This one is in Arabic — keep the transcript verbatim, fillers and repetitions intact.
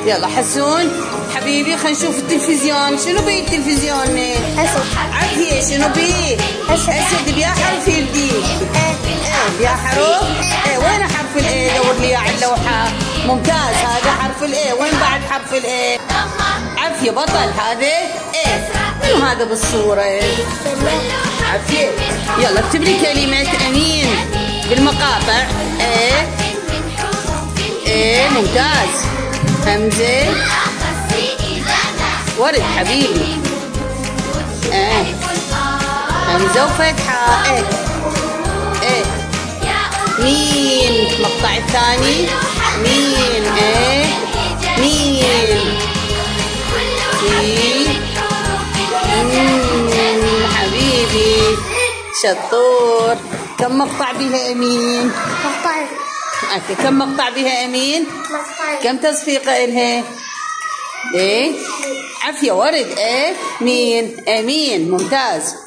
يلا حسون حبيبي خلينا نشوف التلفزيون. شنو بيه التلفزيون؟ أسد. عافية. شنو بيه؟ أسد. أسد بيا حرف الدي. ايه بيا حروف؟ ايه وين حرف الايه؟ دور لي على اللوحة. ممتاز هذا حرف الايه. وين بعد حرف الايه؟ عافية بطل هذا ايه. منو هذا بالصورة؟ عافية. يلا اكتب لي كلمة أمين بالمقاطع. ايه ايه ممتاز. همزة ورد حبيبي. ايه همزة وفتحة. ايه ايه مين المقطع الثاني؟ مين ايه مين في مم. حبيبي شطور. كم مقطع بها أمين؟ مقطعين. اوكي كم مقطع بها أمين؟ مقطعين. كم تصفيقة إلها؟ ايه عافية ورد. ايه مين أمين ممتاز.